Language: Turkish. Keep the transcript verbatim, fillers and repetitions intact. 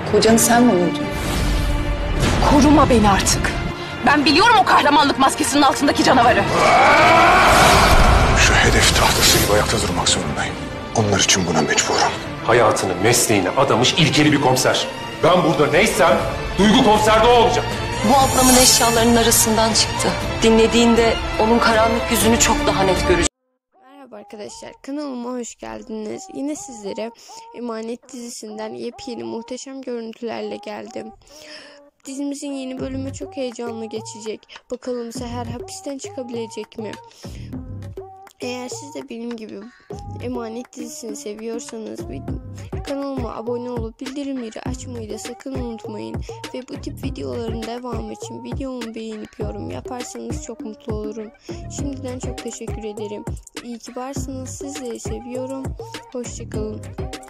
Kocanı sen mi vurdun? Koruma beni artık. Ben biliyorum o kahramanlık maskesinin altındaki canavarı. Şu hedef tahtası gibi ayakta durmak zorundayım. Onlar için buna mecburum. Hayatını, mesleğini adamış ilkeli bir komiser. Ben burada neysem Duygu komiserde o olacak. Bu ablamın eşyalarının arasından çıktı. Dinlediğinde onun karanlık yüzünü çok daha net görecek. Merhaba arkadaşlar, kanalıma hoş geldiniz. Yine sizlere Emanet dizisinden yepyeni muhteşem görüntülerle geldim. Dizimizin yeni bölümü çok heyecanlı geçecek. Bakalım Seher hapisten çıkabilecek mi? Eğer siz de benim gibi Emanet dizisini seviyorsanız kanalıma abone olup bildirimleri açmayı da sakın unutmayın. Ve bu tip videoların devamı için videomu beğenip yorum yaparsanız çok mutlu olurum. Şimdiden çok teşekkür ederim. İyi ki varsınız. Sizleri seviyorum. Hoşçakalın.